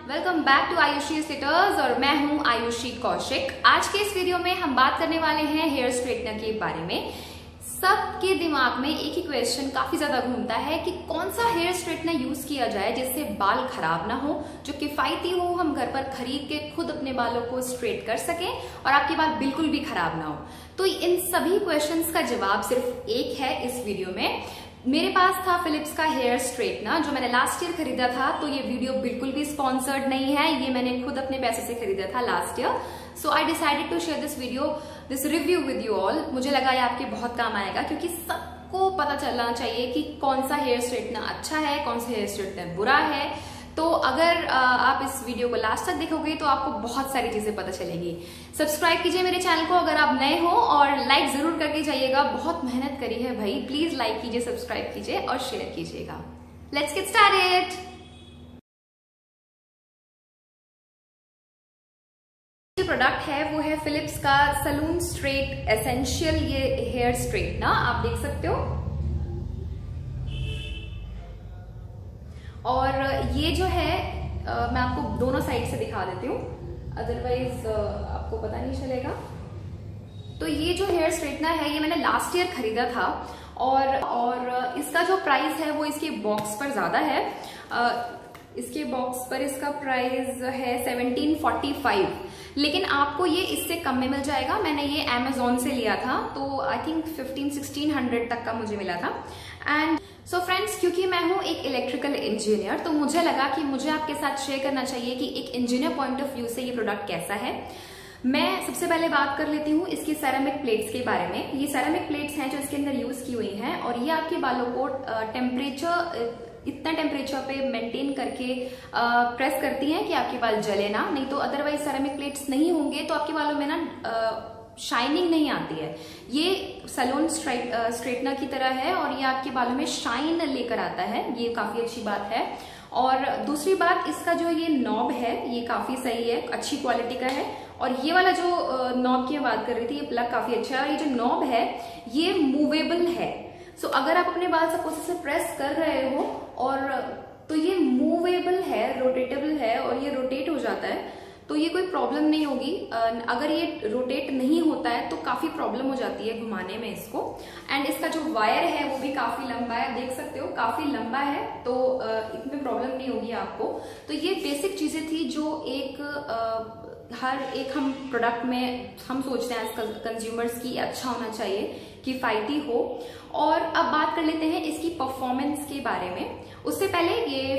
Welcome back to Ayushi sisters और मैं हूं आयुषी कौशिक। आज के इस वीडियो में हम बात करने वाले हैं हेयर स्ट्रेटनर के बारे में। सबके दिमाग में एक ही क्वेश्चन काफी ज्यादा घूमता है कि कौन सा हेयर स्ट्रेटनर यूज किया जाए जिससे बाल खराब ना हो, जो किफायती हो, हम घर पर खरीद के खुद अपने बालों को स्ट्रेट कर सकें और आपके बाल बिल्कुल भी खराब ना हो। तो इन सभी क्वेश्चंस का जवाब सिर्फ एक है इस वीडियो में। मेरे पास था फिलिप्स का हेयर स्ट्रेटनर जो मैंने लास्ट ईयर खरीदा था। तो ये वीडियो बिल्कुल भी स्पॉन्सर्ड नहीं है, ये मैंने खुद अपने पैसे से खरीदा था last year. So I decided to share this review with you all. मुझे लगा ये आपके बहुत काम आएगा क्योंकि सबको पता चलना चाहिए कि कौन सा हेयर स्ट्रेटनर अच्छा है, कौन सा हेयर स्ट्रेटनर बुरा है। तो अगर आप इस वीडियो को लास्ट तक देखोगे तो आपको बहुत सारी चीजें पता चलेगी। सब्सक्राइब कीजिए मेरे चैनल को अगर आप नए हो और लाइक जरूर करके जाइएगा। बहुत मेहनत करी है भाई, प्लीज लाइक कीजिए, सब्सक्राइब कीजिए और शेयर कीजिएगा। Let's get started. जो प्रोडक्ट है वो है फिलिप्स का सलून स्ट्रेट एसेंशियल ये हेयर स्ट्रेटनर, आप देख सकते हो। और ये जो है मैं आपको दोनों साइड से दिखा देती हूँ, अदरवाइज आपको पता नहीं चलेगा। तो ये जो हेयर स्ट्रेटनर है ये मैंने लास्ट ईयर खरीदा था और इसका जो प्राइस है वो इसके बॉक्स पर ज्यादा है। इसके बॉक्स पर इसका प्राइस है 1745, लेकिन आपको ये इससे कम में मिल जाएगा। मैंने ये Amazon से लिया था तो आई थिंक 1500-1600 तक का मुझे मिला था। एंड सो फ्रेंड्स, क्योंकि मैं हूँ एक इलेक्ट्रिकल इंजीनियर तो मुझे लगा कि मुझे आपके साथ शेयर करना चाहिए कि एक इंजीनियर पॉइंट ऑफ व्यू से ये प्रोडक्ट कैसा है। मैं सबसे पहले बात कर लेती हूँ इसकी सेरामिक प्लेट्स के बारे में। ये सेरामिक प्लेट्स हैं जो इसके अंदर यूज की हुई हैं और ये आपके बालों को इतना टेम्परेचर पे मेंटेन करके प्रेस करती हैं कि आपके बाल जले ना। नहीं तो अदरवाइज सेरामिक प्लेट्स नहीं होंगे तो आपके बालों में ना शाइनिंग नहीं आती है। ये सैलून स्ट्रेटनर की तरह है और ये आपके बालों में शाइन लेकर आता है, ये काफी अच्छी बात है। और दूसरी बात, इसका जो ये नॉब है ये काफी सही है, अच्छी क्वालिटी का है। और ये वाला जो नॉब की मैं बात कर रही थी ये प्लग काफी अच्छा है। और ये जो नॉब है ये मूवेबल है। सो अगर आप अपने बाल सपोज से प्रेस कर रहे हो और तो ये मूवेबल है, रोटेटेबल है और ये रोटेट हो जाता है, तो ये कोई प्रॉब्लम नहीं होगी। अगर ये रोटेट नहीं होता है तो काफी प्रॉब्लम हो जाती है घुमाने में इसको। एंड इसका जो वायर है वो भी काफी लंबा है, देख सकते हो काफी लंबा है, तो इसमें प्रॉब्लम नहीं होगी आपको। तो ये बेसिक चीजें थी जो हर एक हम प्रोडक्ट में हम सोचते हैं एज कंज्यूमर्स की अच्छा होना चाहिए, किफायती हो। और अब बात कर लेते हैं इसकी परफॉर्मेंस के बारे में। उससे पहले ये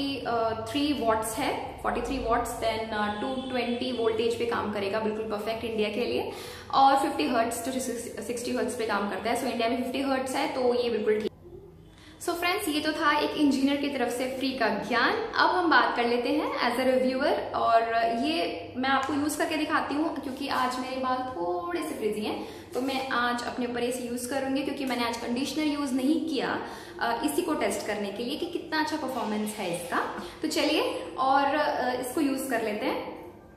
43 वॉट्स है, 43 वॉट्स, देन 220 वोल्टेज पे काम करेगा, बिल्कुल परफेक्ट इंडिया के लिए। और 50 हर्ट्ज तो 60 हर्ट्ज पे काम करता है। सो इंडिया में 50 हर्ट्ज है तो ये बिल्कुल ठीक। सो फ्रेंड्स, ये तो था एक इंजीनियर की तरफ से फ्री का ज्ञान। अब हम बात कर लेते हैं एज अ रिव्यूअर। और ये मैं आपको यूज करके दिखाती हूँ क्योंकि आज मेरे बाल थोड़े से फ्रिजी हैं तो मैं आज अपने ऊपर इसे यूज करूंगी क्योंकि मैंने आज कंडीशनर यूज नहीं किया, इसी को टेस्ट करने के लिए कि कितना अच्छा परफॉर्मेंस है इसका। तो चलिए और इसको यूज कर लेते हैं।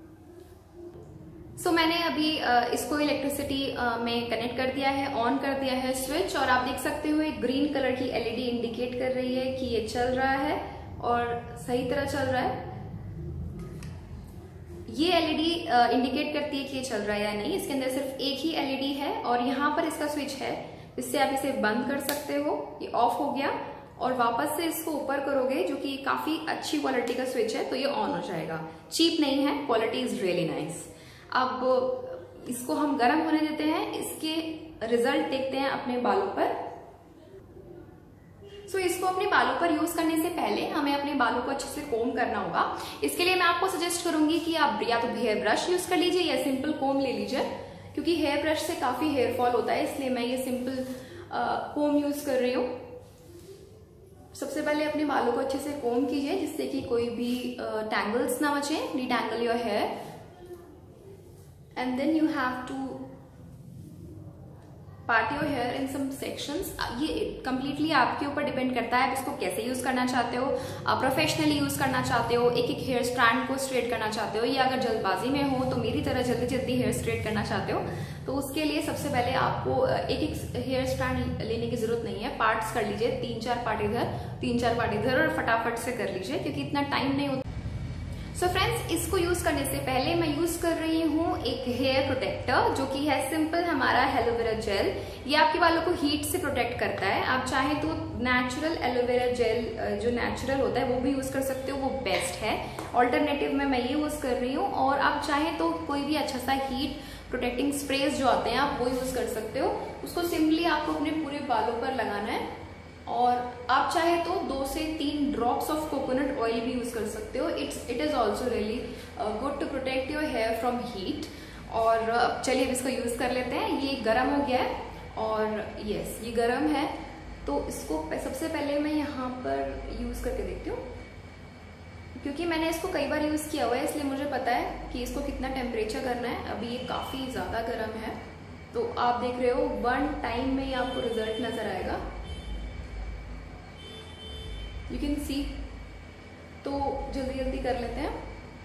सो मैंने अभी इसको इलेक्ट्रिसिटी में कनेक्ट कर दिया है, ऑन कर दिया है स्विच, और आप देख सकते हो एक ग्रीन कलर की एलईडी इंडिकेट कर रही है कि ये चल रहा है और सही तरह चल रहा है। ये एलईडी इंडिकेट करती है कि ये चल रहा है या नहीं। इसके अंदर सिर्फ एक ही एलईडी है और यहाँ पर इसका स्विच है, इससे आप इसे बंद कर सकते हो। ये ऑफ हो गया और वापस से इसको ऊपर करोगे जो कि काफी अच्छी क्वालिटी का स्विच है तो ये ऑन हो जाएगा। चीप नहीं है, क्वालिटी इज रियली नाइस। अब इसको हम गर्म होने देते हैं, इसके रिजल्ट देखते हैं अपने बालों पर। सो इसको अपने बालों पर यूज करने से पहले हमें अपने बालों को अच्छे से कोम करना होगा। इसके लिए मैं आपको सजेस्ट करूंगी कि आप या तो हेयर ब्रश यूज कर लीजिए या सिंपल कोम ले लीजिए, क्योंकि हेयर ब्रश से काफी हेयर फॉल होता है, इसलिए मैं ये सिंपल कोम यूज कर रही हूँ। सबसे पहले अपने बालों को अच्छे से कोम कीजिए जिससे कि कोई भी टैंगल्स ना बचे, detangle your hair. And then you have to part your hair in some sections. ये completely आपके ऊपर डिपेंड करता है आप इसको कैसे यूज करना चाहते हो। प्रोफेशनली यूज करना चाहते हो, एक एक हेयर स्ट्रैंड को स्ट्रेट करना चाहते हो, या अगर जल्दबाजी में हो तो मेरी तरह जल्दी जल्दी हेयर स्ट्रेट करना चाहते हो, तो उसके लिए सबसे पहले आपको एक एक हेयर स्ट्रैंड लेने की जरूरत नहीं है, पार्ट्स कर लीजिए, 3-4 पार्ट इधर 3-4 पार्ट इधर और फटाफट से कर लीजिए क्योंकि इतना टाइम नहीं होता। सो फ्रेंड्स, इसको यूज करने से पहले मैं यूज कर रही हूँ एक हेयर प्रोटेक्टर जो कि है सिंपल हमारा एलोवेरा जेल। ये आपके बालों को हीट से प्रोटेक्ट करता है। आप चाहें तो नेचुरल एलोवेरा जेल जो नेचुरल होता है वो भी यूज कर सकते हो, वो बेस्ट है। ऑल्टरनेटिव में मैं ये यूज कर रही हूँ। और आप चाहें तो कोई भी अच्छा सा हीट प्रोटेक्टिंग स्प्रेज जो आते हैं आप वो यूज कर सकते हो। उसको सिंपली आपको अपने पूरे बालों पर लगाना है और आप चाहे तो 2 से 3 ड्रॉप्स ऑफ कोकोनट ऑयल भी यूज कर सकते हो। It is also really good to protect your hair from heat. और चलिए अब इसको यूज कर लेते हैं। ये गर्म हो गया है और यस ये गर्म है, तो इसको सबसे पहले मैं यहाँ पर यूज करके देखती हूँ, क्योंकि मैंने इसको कई बार यूज किया हुआ है इसलिए मुझे पता है कि इसको कितना टेम्परेचर करना है। अभी ये काफी ज्यादा गर्म है, तो आप देख रहे हो 1 टाइम में ही आपको रिजल्ट नजर आएगा। You can see. तो जल्दी जल्दी कर लेते हैं।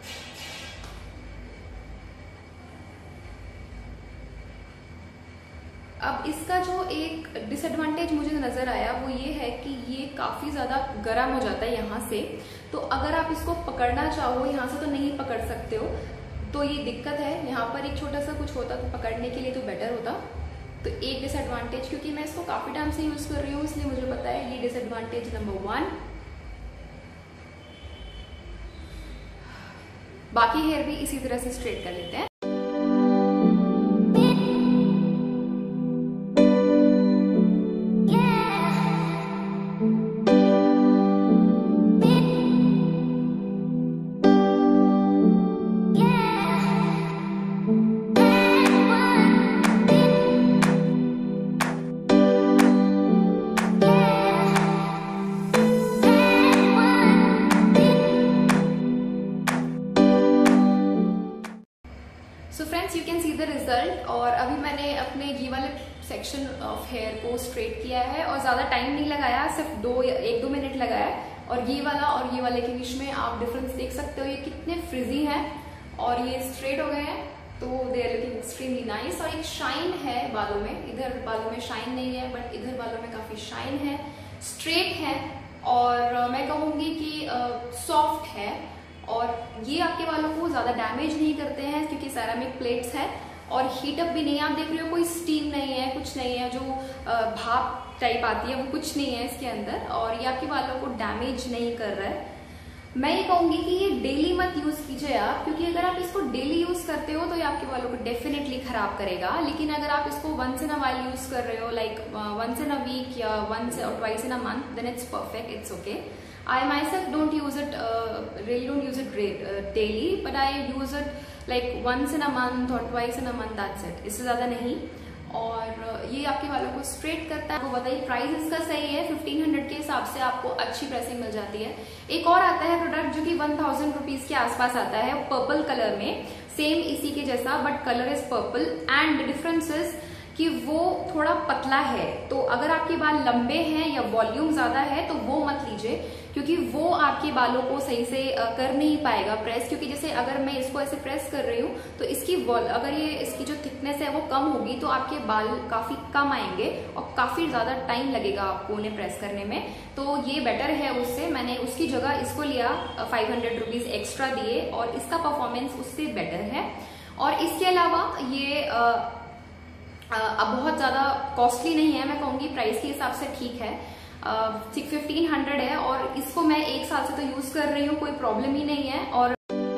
अब इसका जो एक डिसएडवांटेज मुझे नजर आया वो ये है कि ये काफी ज्यादा गर्म हो जाता है यहाँ से। तो अगर आप इसको पकड़ना चाहो यहाँ से तो नहीं पकड़ सकते हो, तो ये दिक्कत है। यहाँ पर एक छोटा सा कुछ होता तो पकड़ने के लिए तो बेटर होता। तो एक डिसएडवांटेज, क्योंकि मैं इसको काफी टाइम से यूज कर रही हूँ इसलिए मुझे पता है ये डिसएडवांटेज नंबर 1। बाकी हेयर भी इसी तरह से स्ट्रेट कर लेते हैं। So friends, you can see the result. और अभी मैंने अपने ये वाले सेक्शन ऑफ हेयर को स्ट्रेट किया है और ज्यादा टाइम नहीं लगाया, सिर्फ 1-2 मिनट लगाया। और ये वाला और ये वाले के बीच में आप डिफरेंस देख सकते हो, ये कितने फ्रिजी हैं और ये स्ट्रेट हो गए हैं, तो they are looking extremely nice. और एक शाइन है बालों में, इधर बालों में शाइन नहीं है बट इधर बालों में काफी शाइन है, स्ट्रेट है और मैं कहूंगी कि सॉफ्ट है। और ये आपके बालों को ज्यादा डैमेज नहीं करते हैं क्योंकि सेरामिक प्लेट्स है और हीट अप भी नहीं है। आप देख रहे हो कोई स्टीम नहीं है, कुछ नहीं है, जो भाप टाइप आती है वो कुछ नहीं है इसके अंदर। और ये आपके बालों को डैमेज नहीं कर रहा है। मैं ये कहूंगी कि ये डेली मत यूज कीजिए आप, क्योंकि अगर आप इसको डेली यूज करते हो तो ये आपके बालों को डेफिनेटली खराब करेगा। लेकिन अगर आप इसको once in a while use कर रहे हो, like once in a week or once or twice in a month, then it's perfect, it's okay. I myself don't use it, really don't use it daily, but I use it like once in a month or twice in a month, that's it, इससे ज़्यादा नहीं। और ये आपके बालों को straight करता है। आपको बताइए प्राइस इसका सही है, 1500 के हिसाब से आपको अच्छी प्रेसिंग मिल जाती है। एक और आता है प्रोडक्ट जो कि 1000 रुपीज के आसपास आता है, पर्पल कलर में, सेम इसी के जैसा but colour is purple. And difference is कि वो थोड़ा पतला है, तो अगर आपके बाल लंबे हैं या वॉल्यूम ज्यादा है तो वो मत लीजिए, क्योंकि वो आपके बालों को सही से कर नहीं पाएगा प्रेस। क्योंकि जैसे अगर मैं इसको ऐसे प्रेस कर रही हूँ तो इसकी अगर ये इसकी जो थिकनेस है वो कम होगी तो आपके बाल काफी कम आएंगे और काफी ज्यादा टाइम लगेगा आपको उन्हें प्रेस करने में। तो ये बेटर है उससे। मैंने उसकी जगह इसको लिया, 500 रुपीज एक्स्ट्रा दिए और इसका परफॉर्मेंस उससे बेटर है। और इसके अलावा ये अब बहुत ज्यादा कॉस्टली नहीं है, मैं कहूंगी प्राइस के हिसाब से ठीक है। 1500 है और इसको मैं 1 साल से तो यूज कर रही हूँ, कोई प्रॉब्लम ही नहीं है। और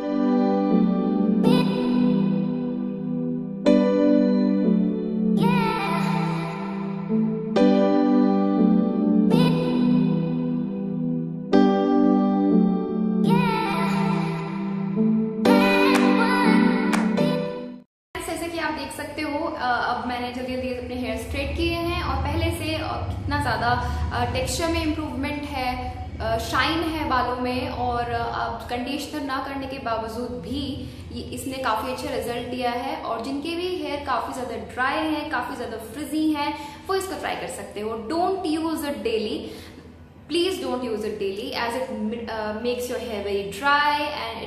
आप देख सकते हो अब मैंने जल्दी जल्दी अपने हेयर स्ट्रेट किए हैं और पहले से कितना ज्यादा टेक्सचर में इम्प्रूवमेंट है, शाइन है बालों में। और अब कंडीशनर ना करने के बावजूद भी इसने काफी अच्छा रिजल्ट दिया है। और जिनके भी हेयर काफी ज्यादा ड्राई है, काफी ज्यादा फ्रिजी है, वो इसको ट्राई कर सकते हो। Don't use it daily, please don't use it daily as it makes your hair very dry and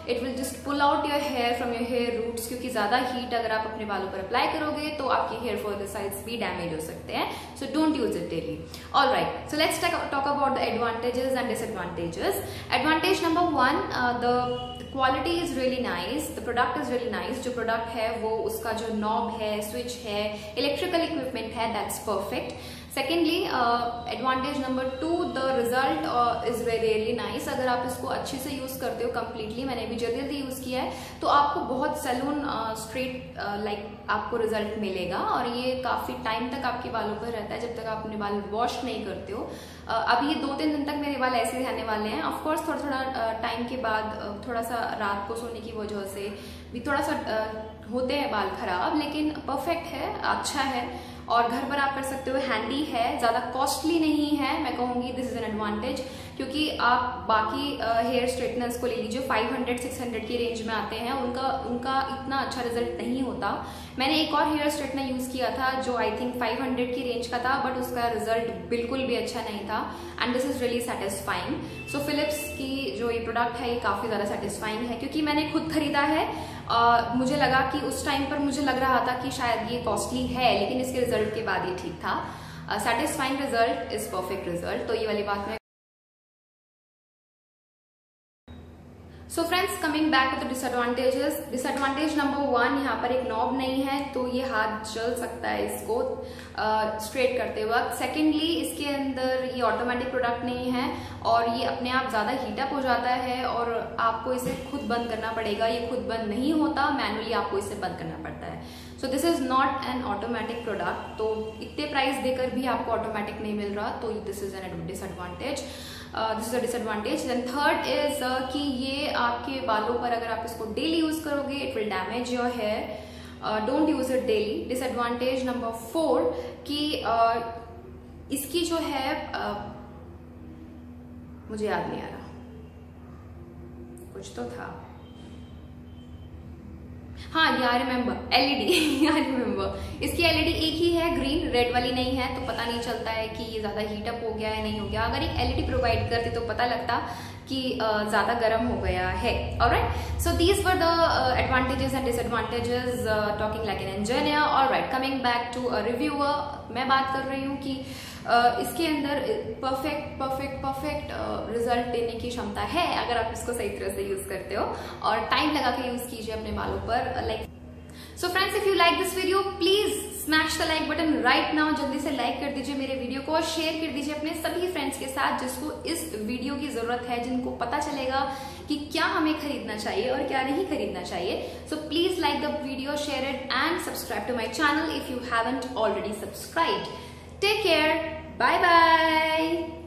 it will just pull out your hair from your hair roots, क्योंकि ज्यादा हीट अगर आप अपने बालों पर अप्लाई करोगे तो आपकी हेयर फॉलिकल्स भी डैमेज हो सकते हैं. So don't use it daily. Alright, so let's talk about the advantages and disadvantages. Advantage number 1, the quality is really nice, the product is really nice. जो प्रोडक्ट है वो उसका जो नॉब है, स्विच है, इलेक्ट्रिकल इक्विपमेंट है, that's perfect. Secondly, advantage number 2, the result is really nice. अगर आप इसको अच्छे से यूज करते हो कंप्लीटली, मैंने भी जल्दी जल्दी यूज किया है, तो आपको बहुत सैलून स्ट्रेट लाइक आपको रिजल्ट मिलेगा. और ये काफी टाइम तक आपके बालों पर रहता है, जब तक आप अपने बाल वॉश नहीं करते हो. अब ये 2-3 दिन तक मेरे बाल ऐसे रहने वाले हैं. ऑफकोर्स थोड़ा थोड़ा टाइम के बाद थोड़ा सा रात को सोने की वजह से भी थोड़ा सा होते हैं बाल खराब, लेकिन परफेक्ट है, अच्छा है और घर पर आप कर सकते हो. हैंडी है, ज्यादा कॉस्टली नहीं है. मैं कहूंगी दिस इज एन एडवांटेज, क्योंकि आप बाकी हेयर स्ट्रेटनर्स को ले लीजिए 500-600 की रेंज में आते हैं, उनका इतना अच्छा रिजल्ट नहीं होता. मैंने एक और हेयर स्ट्रेटनर यूज किया था जो आई थिंक 500 की रेंज का था, बट उसका रिजल्ट बिल्कुल भी अच्छा नहीं था. And this is really satisfying. So Philips की जो ये प्रोडक्ट है ये काफी ज्यादा सेटिस्फाइंग है, क्योंकि मैंने खुद खरीदा है. मुझे लगा कि उस टाइम पर मुझे लग रहा था कि शायद ये कॉस्टली है, लेकिन इसके रिजल्ट के बाद ये ठीक था. Satisfying result is perfect result. तो ये वाली बात मैं. So friends, coming back to the disadvantages. Disadvantage number 1, यहाँ पर एक नॉब नहीं है, तो ये हाथ जल सकता है इसको स्ट्रेट करते वक्त. सेकेंडली, इसके अंदर ये ऑटोमेटिक प्रोडक्ट नहीं है और ये अपने आप ज्यादा हीटअप हो जाता है और आपको इसे खुद बंद करना पड़ेगा. ये खुद बंद नहीं होता, मैनुअली आपको इसे बंद करना पड़ता है. So this is not an automatic product. तो इतने प्राइस देकर भी आपको ऑटोमेटिक नहीं मिल रहा, तो this is an disadvantage. This is a disadvantage. Then third is कि ये आपके बालों पर अगर आप इसको डेली यूज करोगे it will damage your hair. Don't use it daily. Disadvantage number 4 कि इसकी जो है मुझे याद नहीं आ रहा, कुछ तो था. हाँ, यार रिमेम्बर, एलईडी. यार रिमेम्बर, इसकी एलईडी एक ही है, ग्रीन, रेड वाली नहीं है, तो पता नहीं चलता है कि ये ज्यादा हीटअप हो गया है नहीं हो गया. अगर एक एलईडी प्रोवाइड करते तो पता लगता कि ज्यादा गर्म हो गया है. Alright, so these were the advantages and disadvantages talking like an engineer. Alright, coming back to a reviewer. मैं बात कर रही हूँ कि इसके अंदर परफेक्ट रिजल्ट देने की क्षमता है अगर आप इसको सही तरह से यूज करते हो और टाइम लगा के यूज कीजिए अपने बालों पर. Like so friends, if you like this video please smash the like button right now. जल्दी से लाइक कर दीजिए मेरे वीडियो को और शेयर कर दीजिए अपने सभी फ्रेंड्स के साथ जिसको इस वीडियो की जरूरत है, जिनको पता चलेगा कि क्या हमें खरीदना चाहिए और क्या नहीं खरीदना चाहिए. So please like the video, share it and subscribe to my channel if you haven't already subscribed. Take care. Bye bye.